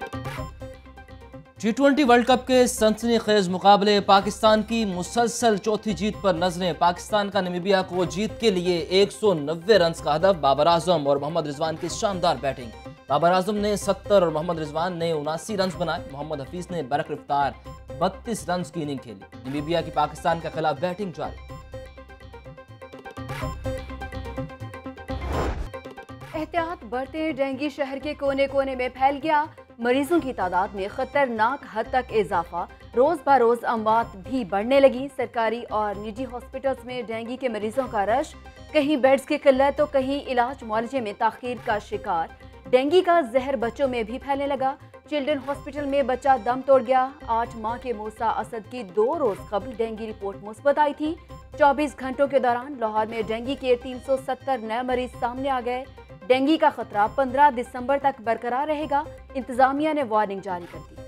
T20 world cup के सनसनीखेज मुकाबले, पाकिस्तान की मुसलसल चौथी जीत पर नजरें। पाकिस्तान का नामीबिया को जीत के लिए 190 रन का हदफ। बाबर आजम और मोहम्मद रिजवान की शानदार बैटिंग। बाबर आजम ने 70 और मोहम्मद रिजवान ने 79 रन बनाए। मोहम्मद हफीज ने बरकरफ्तार 32 रन की इनिंग खेली। नामीबिया की पाकिस्तान के खिलाफ बैटिंग जारी। एहतियात बढ़ते डेंगू शहर के कोने कोने में फैल गया। मरीजों की तादाद में खतरनाक हद तक इजाफा। रोज बरोज अमवात भी बढ़ने लगी। सरकारी और निजी हॉस्पिटल्स में डेंगू के मरीजों का रश। कहीं बेड्स की किल्लत तो कहीं इलाज मुआलजे में ताखीर का शिकार। डेंगू का जहर बच्चों में भी फैलने लगा। चिल्ड्रन हॉस्पिटल में बच्चा दम तोड़ गया। 8 माह के मूसा असद की 2 रोज कबल डेंगू रिपोर्ट मुस्बत आई थी। 24 घंटों के दौरान लाहौर में डेंगू के 370 नए मरीज सामने आ गए। डेंगू का खतरा 15 दिसंबर तक बरकरार रहेगा। इंतजामिया ने वार्निंग जारी कर दी।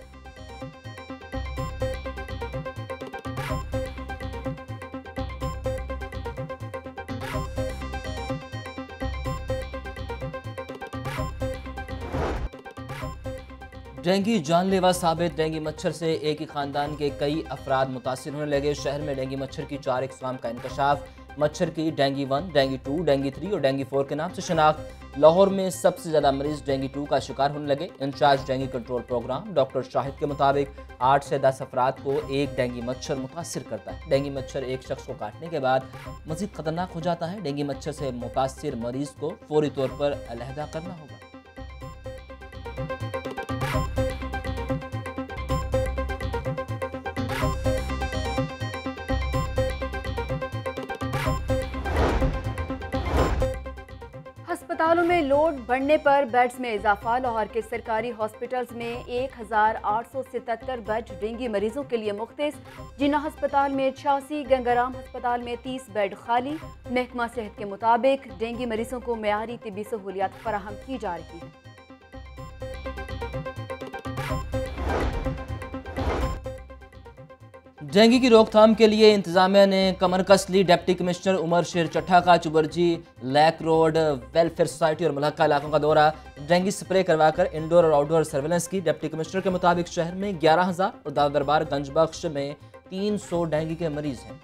डेंगू जानलेवा साबित। डेंगू मच्छर से एक ही खानदान के कई अफराद मुतासिर होने लगे। शहर में डेंगू मच्छर की 4 अक़साम का इंकशाफ। मच्छर की डेंगू 1, डेंगू 2, डेंगू 3 और डेंगू 4 के नाम से शनाख्त। लाहौर में सबसे ज्यादा मरीज डेंगू 2 का शिकार होने लगे। Incharge dengue control programme doctor Shahid के मुताबिक 8 से 10 अफराद को एक डेंगू मच्छर मुतासिर करता है। डेंगू मच्छर एक शख्स को काटने के बाद मजीद खतरनाक हो जाता है। डेंगू मच्छर से मुतासिर मरीज को फौरी तौर पर अलहदा करना होगा। अस्पतालों में लोड बढ़ने पर बेड्स में इजाफा। लाहौर के सरकारी हॉस्पिटल्स में 1877 बेड डेंगू मरीजों के लिए मुख्तस। जिन्ना अस्पताल में 86, गंगाराम अस्पताल में 30 बेड खाली। महकमा सेहत के मुताबिक डेंगू मरीजों को मेयारी तिब्बी सहूलियात फराहम की जा रही है। डेंगू की रोकथाम के लिए इंतजामिया ने कमर कस ली। डिप्टी कमिश्नर उमर शेर चट्ठा का Chauburji, lake road, welfare society और मुल्का इलाकों का दौरा। डेंगू स्प्रे करवाकर इंडोर और आउटडोर सर्वेलेंस की। डिप्टी कमिश्नर के मुताबिक शहर में 11,000 और दादा दरबार गंज बख्श में 300 डेंगू के मरीज हैं।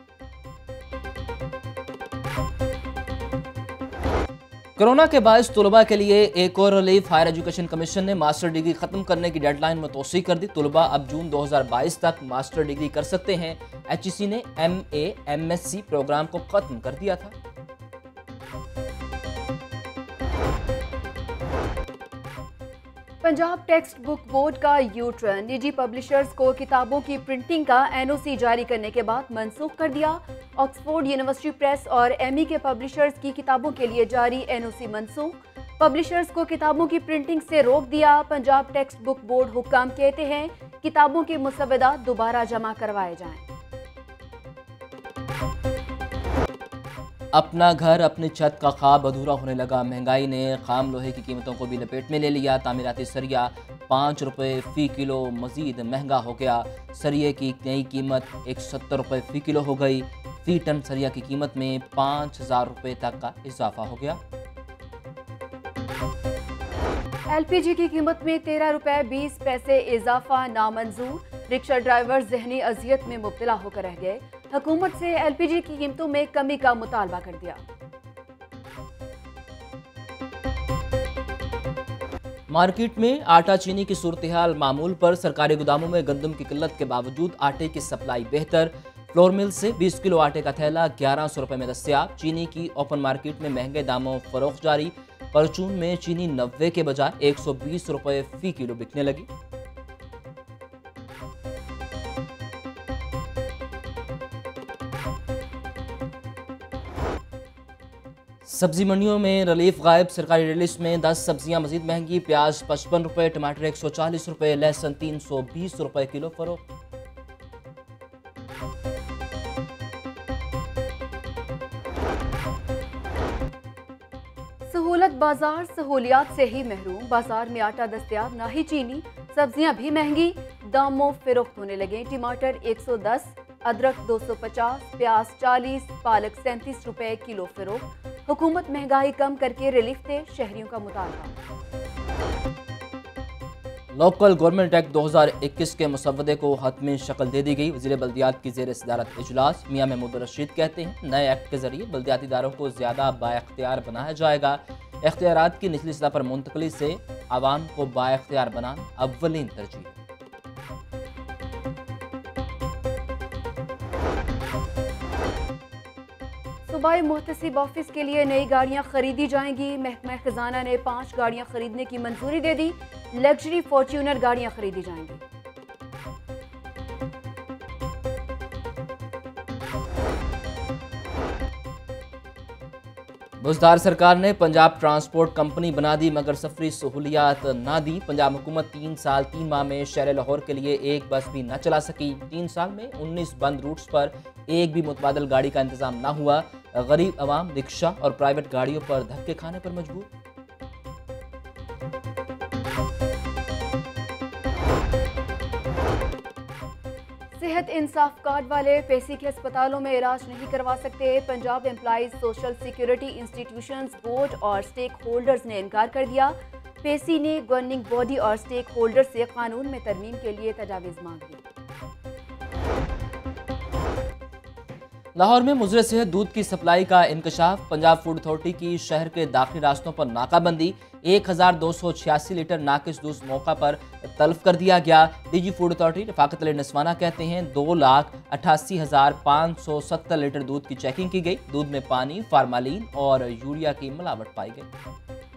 कोरोना के बायस तलबा के लिए एक और रिलीफ। हायर एजुकेशन कमीशन ने मास्टर डिग्री खत्म करने की डेडलाइन में तोसी कर दी। तलबा अब जून 2022 तक मास्टर डिग्री कर सकते हैं। HEC ने MA MSc प्रोग्राम को खत्म कर दिया था। पंजाब टेक्स्ट बुक बोर्ड का यू टर्न। निजी पब्लिशर्स को किताबों की प्रिंटिंग का NOC जारी करने के बाद मनसूख कर दिया। ऑक्सफोर्ड यूनिवर्सिटी प्रेस और ME के पब्लिशर्स की किताबों के लिए जारी NOC मनसूख। पब्लिशर्स को किताबों की प्रिंटिंग से रोक दिया। पंजाब टेक्स्ट बुक बोर्ड हुक्काम कहते हैं किताबों के मुसव्वदा दोबारा जमा करवाए जाएं। अपना घर अपनी छत का ख्वाब अधूरा होने लगा। महंगाई ने खाम लोहे की कीमतों को भी लपेट में ले लिया। तामीराती सरिया 5 रुपये फ़ी किलो मजीद महंगा हो गया। सरिये की नई कीमत 170 रुपये फ़ी किलो हो गई। फ़ी टन सरिया की कीमत में 5,000 रुपये तक का इजाफा हो गया। LPG की कीमत में 13 रुपये 20 पैसे इजाफा नामंजूर। रिक्शा ड्राइवर जहनी अजियत में मुब्तला होकर रह गए। हुकूमत से LPG की कीमतों में कमी का मुतालबा कर दिया। मार्केट में आटा चीनी की सूरत हाल मामूल पर। सरकारी गोदामों में गंदम की किल्लत के बावजूद आटे की सप्लाई बेहतर। फ्लोर मिल से 20 किलो आटे का थैला 1100 रुपये में दस्तयाब। चीनी की ओपन मार्केट में महंगे दामों फरोख्त जारी। परचून में चीनी 90 के बजाय 120 रुपये फ़ी किलो बिकने लगी। सब्जी मंडियों में रिलीफ गायब। सरकारी लिस्ट में 10 सब्जियां मजीद महंगी। प्याज 55 रुपये, टमाटर 140 रुपये, लहसुन 320 रुपये किलो फरोख्त। सहूलत बाजार सहूलियात से ही महरूम। बाजार में आटा दस्तयाब ना ही चीनी। सब्जियां भी महंगी दामों फरोख्त होने लगे। टमाटर 110, अदरक 250, प्याज 40, पालक 37 रुपये किलो फरोख्त। हुकूमत महंगाई कम करके रिलीफ दे, शहरियों का मुतालबा। लोकल गवर्नमेंट एक्ट 2021 के मसवदे को हतमी शक्ल दे दी गई। वज़ीर बल्दियात की ज़ेर सदारत इजलास मियां महमूद रशीद कहते हैं, नए एक्ट के जरिए बल्दियाती इदारों को ज़्यादा बाइख्तियार बनाया जाएगा। इख्तियारात की निचली सतह पर मुंतकली से आवाम को बाइख्तियार बनाना अव्वलीन तरजीह। सूबाई मुहतसिब ऑफिस के लिए नई गाड़ियां खरीदी जाएंगी। महकमा खजाना ने 5 गाड़ियां खरीदने की मंजूरी दे दी। लग्जरी फॉर्च्यूनर गाड़ियां खरीदी जाएंगी। बुज़दार सरकार ने पंजाब ट्रांसपोर्ट कंपनी बना दी, मगर सफरी सहूलियात ना दी। पंजाब हुकूमत 3 साल 3 माह में शहर लाहौर के लिए एक बस भी न चला सकी। 3 साल में 19 बंद रूट्स पर एक भी मुतबादल गाड़ी का इंतजाम ना हुआ। गरीब अवाम रिक्शा और प्राइवेट गाड़ियों पर धक्के खाने पर मजबूर। सेहत इंसाफ कार्ड वाले पैसे के अस्पतालों में इलाज नहीं करवा सकते। Punjab employees social security institutions board और स्टेक होल्डर्स ने इनकार कर दिया। पेसी ने गवर्निंग बॉडी और स्टेक होल्डर से कानून में तरमीम के लिए तजावीज़ मांग ली। लाहौर में मुजरे सेहत दूध की सप्लाई का इंकशाफ। पंजाब फूड अथॉरिटी की शहर के दाखिली रास्तों पर नाकाबंदी। 1286 लीटर नाकिस दूध मौका पर तल्फ कर दिया गया। DG food authority Rafaqat Ali Naswana कहते हैं 2,88,570 लीटर दूध की चेकिंग की गई। दूध में पानी, फार्मालीन और यूरिया की मिलावट पाई गई।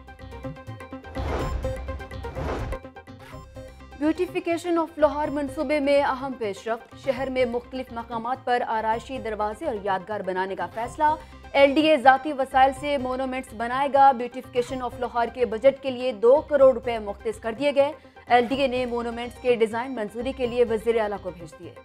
ब्यूटिफिकेशन ऑफ लाहौर मनसूबे में अहम पेशरफ्त। शहर में मुख्तलिफ मकामात पर आराइशी दरवाजे और यादगार बनाने का फैसला। LDA ज़ाती वसाइल से मोनूमेंट्स बनाएगा। ब्यूटिफिकेशन ऑफ लाहौर के बजट के लिए 2 करोड़ रुपए मुख्तस कर दिए गए। LDA ने मोनूमेंट्स के डिज़ाइन मंजूरी के लिए वज़ीर आला को भेज दिए।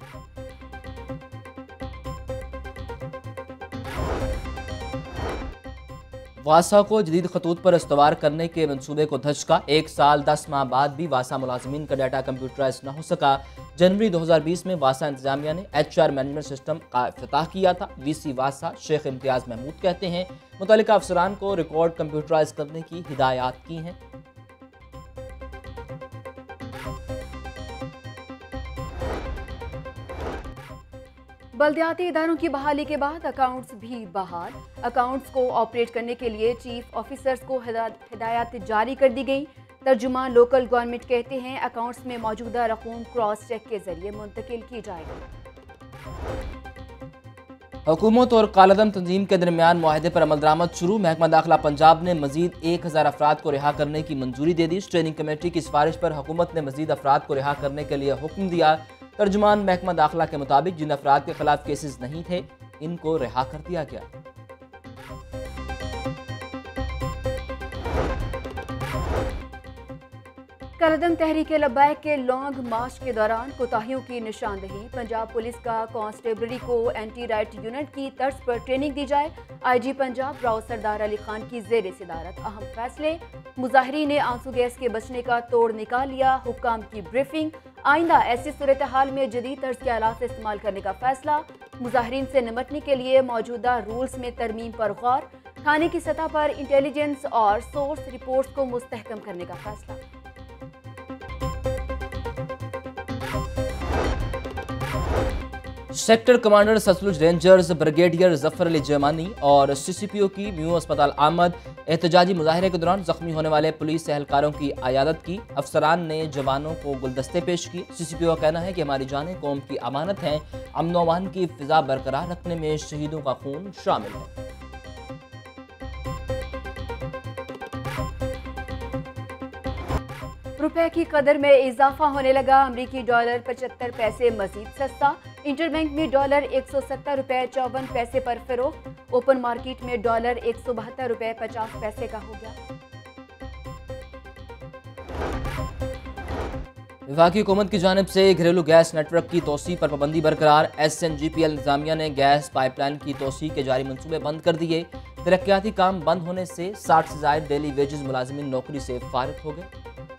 वासा को जदीद खतूत पर इस्तवार करने के मंसूबे को धचका। 1 साल 10 माह बाद भी वासा मुलाजमीन का डाटा कंप्यूटराइज न हो सका। जनवरी 2020 में वासा इंतजामिया ने HR मैनेजमेंट सिस्टम का इफ्तिताह किया था। VC वासा शेख इम्तियाज महमूद कहते हैं मुतल्लिका अफसरान को रिकॉर्ड कंप्यूटराइज करने की हिदायत की हैं। बल्दियाती इदारों की बहाली के बाद अकाउंट्स भी बहाल। अकाउंट्स को ऑपरेट करने के लिए चीफ ऑफिसर्स को हिदायत जारी कर दी गई। तर्जुमान लोकल गवर्नमेंट कहते हैं अकाउंट्स में मौजूदा रकूम क्रॉस चेक के जरिए मुंतकिल की जाएगी। हुकूमत और कालाधन तंजीम के दरमियान मुआहदे पर अमल दरामद शुरू। महकमा दाखिला पंजाब ने मजीद 1000 अफराद को रिहा करने की मंजूरी दे दी। स्ट्रेनिंग कमेटी की सिफारिश पर हुकूमत ने मजीद अफराद को रिहा करने के लिए हुक्म दिया। तर्जुमान महकमा दाखिला के मुताबिक जिन अफराद के खिलाफ केसेस नहीं थे इनको रिहा कर दिया गया। कालाधन तहरीक लब्बैक के लॉन्ग मार्च के दौरान कोताहियों की निशानदेही। पंजाब पुलिस का कांस्टेबलरी को एंटी राइट यूनिट की तर्ज पर ट्रेनिंग दी जाए। IG पंजाब राव सरदार अली खान की जेर सदारत अहम फैसले। मुजाहिरीन ने आंसू गैस के बचने का तोड़ निकाल लिया। हुक्काम की ब्रीफिंग। आइंदा ऐसी सूरत हाल में जदीद तर्ज के आलात इस्तेमाल करने का फैसला। मुजाहिरीन से निपटने के लिए मौजूदा रूल्स में तरमीम पर गौर। थाने की सतह पर इंटेलिजेंस और सोर्स रिपोर्ट्स को मुस्तहकम करने का फैसला। Sector commander Sutlej rangers brigadier Zafar Ali Zamani और CCPO की म्यू अस्पताल आमद। एहतजाजी मुजाहरे के दौरान जख्मी होने वाले पुलिस एहलकारों की आयादत की। अफसरान ने जवानों को गुलदस्ते पेश किए। CCPO का कहना है कि हमारी जानें कौम की अमानत हैं। अमन व अमान की फिजा बरकरार रखने में शहीदों का खून शामिल है। रुपए की कदर में इजाफा होने लगा। अमरीकी डॉलर 75 पैसे मजीद सस्ता। इंटरबैंक में डॉलर 170 रुपए 54 पैसे पर फरोख्त। ओपन मार्केट में डॉलर 172 रुपए 50 पैसे का हो गया। विभागी हुकूमत की जानिब से घरेलू गैस नेटवर्क की तोसी पर पाबंदी बरकरार। SNGPL इंतजामिया ने गैस पाइपलाइन की तोसी के जारी मनसूबे बंद कर दिए। तरक्याती काम बंद होने से 60 से ज्यादा डेली वेजेस मुलाजिमिन नौकरी से फारिग हो गए।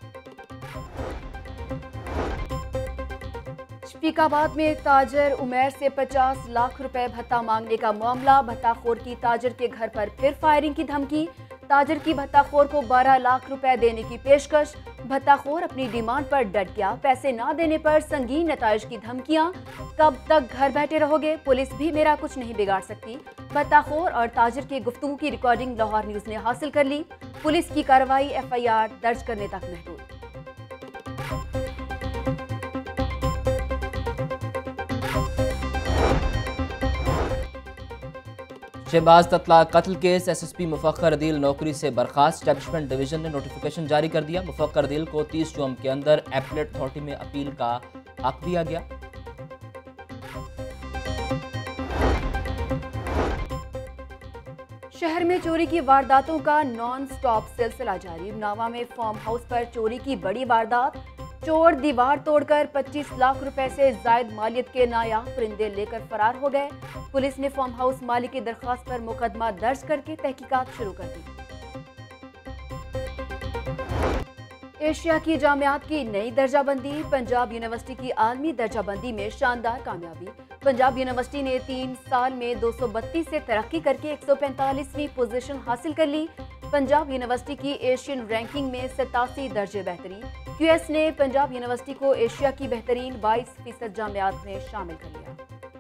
शफीकाबाद में ताजर उमैर से 50 लाख रुपए भत्ता मांगने का मामला। भत्ताखोर की ताजर के घर पर फिर फायरिंग की धमकी। ताजर की भत्ताखोर को 12 लाख रुपए देने की पेशकश। भत्ताखोर अपनी डिमांड पर डट गया, पैसे ना देने पर संगीन नताइज की धमकियां। कब तक घर बैठे रहोगे, पुलिस भी मेरा कुछ नहीं बिगाड़ सकती। भत्ताखोर और ताजिर की गुफ्तगू की रिकॉर्डिंग लाहौर न्यूज ने हासिल कर ली। पुलिस की कार्रवाई FIR दर्ज करने तक महदूद। शहबाज ततला कत्ल केस SSP मुफक्कर अदील नौकरी से बर्खास्त। एस्टैब्लिशमेंट डिवीजन ने नोटिफिकेशन जारी कर दिया। मुफक्कर अदील को 30 जून के अंदर एपलेट अथॉरिटी में अपील का हक दिया गया। शहर में चोरी की वारदातों का नॉन स्टॉप सिलसिला जारी। नावा में फार्म हाउस पर चोरी की बड़ी वारदात। चोर दीवार तोड़कर 25 लाख रुपए से जायद मालियत के नायाब परिंदे लेकर फरार हो गए। पुलिस ने फार्म हाउस मालिक की दरख्वास्त पर मुकदमा दर्ज करके तहकीकात शुरू कर दी। एशिया की जामियात की नई दर्जाबंदी। पंजाब यूनिवर्सिटी की आलमी दर्जाबंदी में शानदार कामयाबी। पंजाब यूनिवर्सिटी ने 3 साल में 232 से तरक्की करके 145वीं पोजीशन हासिल कर ली। पंजाब यूनिवर्सिटी की एशियन रैंकिंग में 87 दर्जे बेहतरी। QS ने पंजाब यूनिवर्सिटी को एशिया की बेहतरीन 22% जामियात में शामिल कर लिया।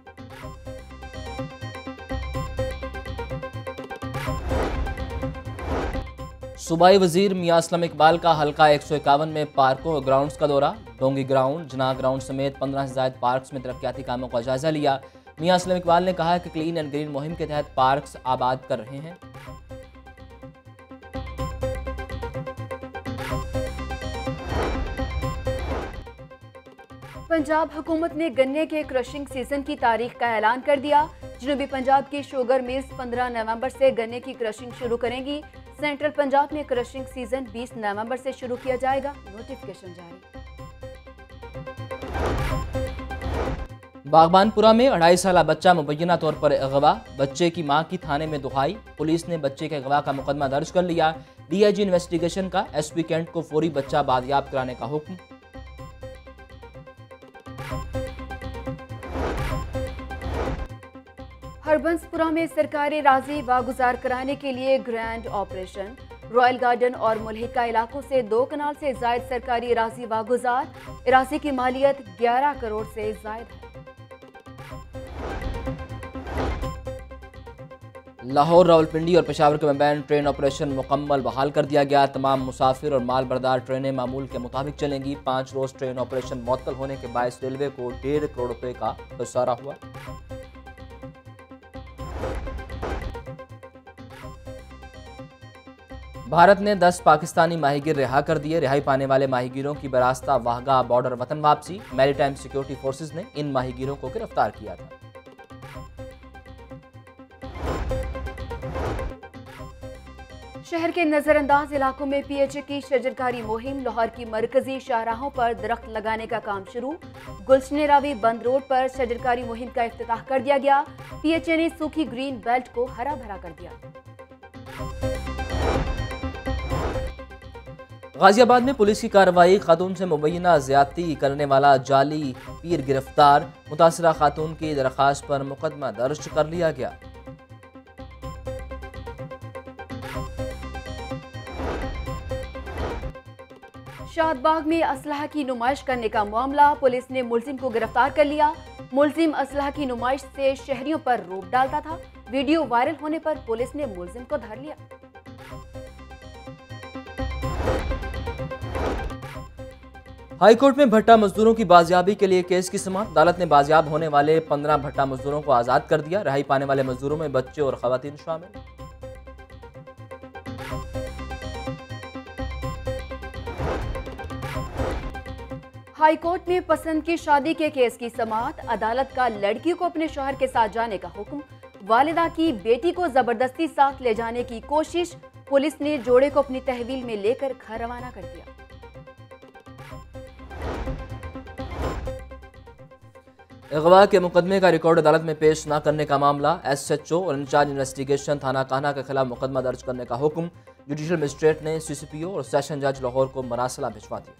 सूबाई वजीर मियां असलम इकबाल का हल्का 151 में पार्कों और ग्राउंड्स का दौरा। डोंगी ग्राउंड, जना ग्राउंड समेत 15 से ज्यादा पार्क्स में तरक्याती कामों का जायजा लिया। मियां असलम इकबाल ने कहा कि क्लीन एंड ग्रीन मुहिम के तहत पार्क्स आबाद कर रहे हैं। पंजाब हुकूमत ने गन्ने के क्रशिंग सीजन की तारीख का ऐलान कर दिया। जनूबी पंजाब की शुगर मिल्स 15 नवंबर से गन्ने की क्रशिंग शुरू करेंगी। सेंट्रल पंजाब में क्रशिंग सीजन 20 नवंबर से शुरू किया जाएगा। नोटिफिकेशन जारी। बागबानपुरा में 2.5 साला बच्चा मुबैना तौर पर अगवा। बच्चे की मां की थाने में दुहाई। पुलिस ने बच्चे के अगवा का मुकदमा दर्ज कर लिया। DIG इन्वेस्टिगेशन का SP कैंट को फौरी बच्चा बादयाब कराने का हुक्म। हरबंसपुरा में सरकारी राजी वागुजार कराने के लिए ग्रैंड ऑपरेशन। रॉयल गार्डन और मुल्हिका इलाकों से 2 कनाल से जायद सरकारी राजी वागुजार। इराजी की मालियत 11 करोड़ से जायद है। लाहौर, रावलपिंडी और पेशावर के मबैन ट्रेन ऑपरेशन मुकम्मल बहाल कर दिया गया। तमाम मुसाफिर और माल बरदार ट्रेनें मामूल के मुताबिक चलेंगी। 5 रोज ट्रेन ऑपरेशन मुअत्तल होने के बायस रेलवे को 1.5 करोड़ रुपए का खसारा हुआ। भारत ने 10 पाकिस्तानी माहीगीर रिहा कर दिए। रिहाई पाने वाले माहीगीरों की बरास्ता वाहगा बॉर्डर वतन वापसी। मैरीटाइम सिक्योरिटी फोर्सेज ने इन माहीगीरों को गिरफ्तार किया था। शहर के नजरअंदाज इलाकों में PHA की शजरकारी मुहिम। लाहौर की मरकजी शाहराहों पर दरख्त लगाने का काम शुरू। गुलशन रावी बंद रोड पर शजरकारी मुहिम का इफ्तिताह कर दिया गया। PHA ने सूखी ग्रीन बेल्ट को हरा भरा कर दिया। गाजियाबाद में पुलिस की कार्रवाई। खातून से मुबैना ज्यादती करने वाला जाली पीर गिरफ्तार। मुतासरा खातून की दरख्वास्त पर मुकदमा दर्ज कर लिया गया। शादबाग में असलहा की नुमाइश करने का मामला। पुलिस ने मुलजिम को गिरफ्तार कर लिया। मुलजिम असलहा की नुमाइश से शहरियों पर रोब डालता था। वीडियो वायरल होने पर पुलिस ने मुलजिम को धर लिया। हाई कोर्ट में भट्टा मजदूरों की बाजियाबी के लिए केस की समाअत। अदालत ने बाजियाब होने वाले 15 भट्टा मजदूरों को आजाद कर दिया। रिहाई पाने वाले मजदूरों में बच्चे और खवातीन शामिल। हाई कोर्ट में पसंद की शादी के केस की समाअत। अदालत का लड़की को अपने शौहर के साथ जाने का हुक्म। वालिदा की बेटी को जबरदस्ती साथ ले जाने की कोशिश। पुलिस ने जोड़े को अपनी तहवील में लेकर घर रवाना कर दिया। अगवा के मुकदमे का रिकॉर्ड अदालत में पेश न करने का मामला। SHO और इंचार्ज इन्वेस्टिगेशन थाना कान्हा के खिलाफ मुकदमा दर्ज करने का हुक्म। जुडिशल मजिस्ट्रेट ने CCPO और सेशन जज लाहौर को मरासला भिजवा दिया।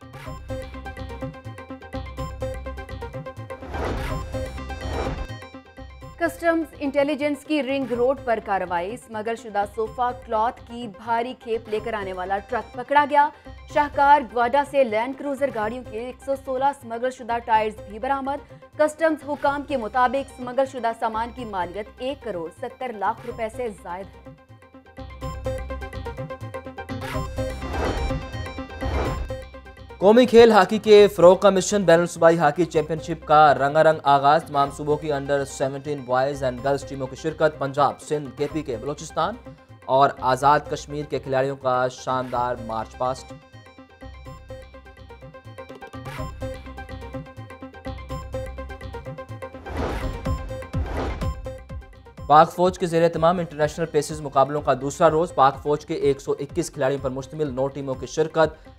कस्टम्स इंटेलिजेंस की रिंग रोड पर कार्रवाई। स्मगल शुदा सोफा क्लॉथ की भारी खेप लेकर आने वाला ट्रक पकड़ा गया। शाहकार ग्वाडा से लैंड क्रूजर गाड़ियों के 116 स्मगल शुदा टायर्स भी बरामद। कस्टम्स हुकाम के मुताबिक स्मगल शुदा सामान की मालियत 1 करोड़ 70 लाख रुपए से जायद है। कौमी खेल हाकी के फ़रोग़ का मिशन बैनुल सूबाई हाकी चैंपियनशिप का रंगारंग आगाज। तमाम सूबों की अंडर 17 बॉयज़ एंड गर्ल्स टीमों की शिरकत। पंजाब, सिंध, KPK, बलोचिस्तान और आज़ाद कश्मीर के खिलाड़ियों का शानदार मार्च पास्ट। पाक फौज के ज़ेरे तमाम इंटरनेशनल पेसेस मुकाबलों का दूसरा रोज़। पाक फौज के 121 खिलाड़ियों पर मुश्तमिल 9 टीमों की शिरकत।